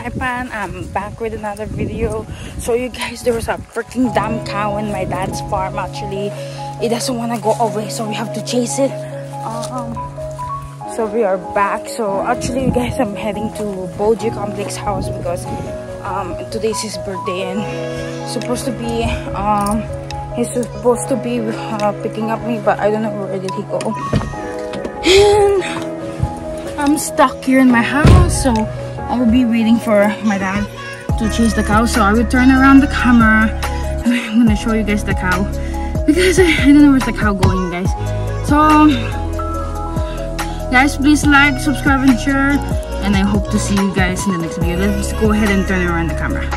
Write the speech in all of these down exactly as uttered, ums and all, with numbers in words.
Saipan. I'm back with another video. So you guys, there was a freaking damn cow in my dad's farm. Actually, it doesn't want to go away, so we have to chase it. Um, so we are back. So actually, you guys, I'm heading to Boji Complex house because um, today's his birthday and supposed to be um, he's supposed to be uh, picking up me, but I don't know where did he go. And I'm stuck here in my house, so I will be waiting for my dad to chase the cow. So I will turn around the camera and I'm gonna show you guys the cow because I, I don't know where's the cow going, guys. So guys, please like, subscribe and share, and I hope to see you guys in the next video. Let's go ahead and turn around the camera.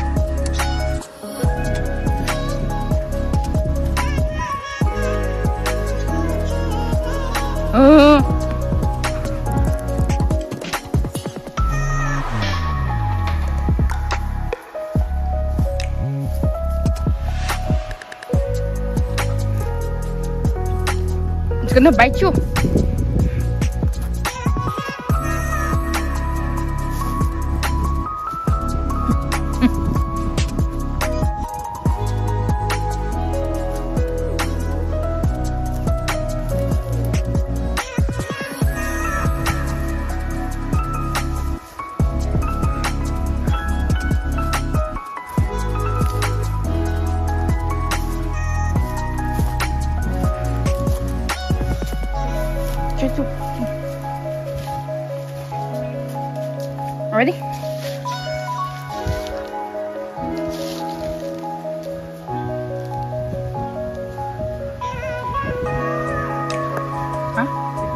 Oh, it's gonna bite you. Ready? Huh?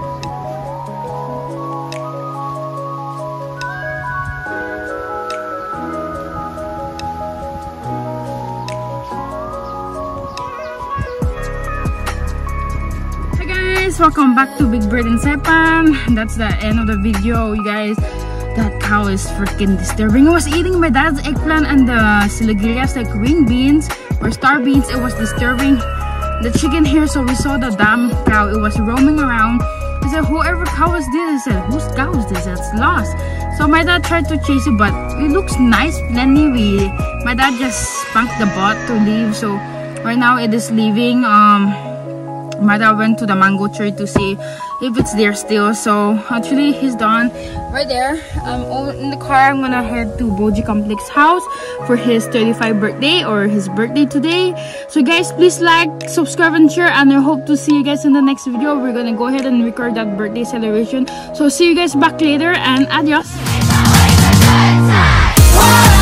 Hi guys, welcome back to Big Bird in Saipan. That's the end of the video, you guys. That cow is freaking disturbing. It was eating my dad's eggplant and the siligrias, like green beans or star beans. It was disturbing the chicken here, so we saw the damn cow. It was roaming around. I said, whoever cow is this? I said, whose cow is this? It's lost. So my dad tried to chase it, but it looks nice, plenty. We, my dad just spanked the butt to leave. So right now it is leaving. Um, my dad went to the mango tree to see if it's there still. So actually he's done right there. I'm um, in the car. I'm gonna head to Boji Complex house for his thirty-fifth birthday, or his birthday today. So guys, please like, subscribe and share, and I hope to see you guys in the next video. We're gonna go ahead and record that birthday celebration. So see you guys back later, and adios.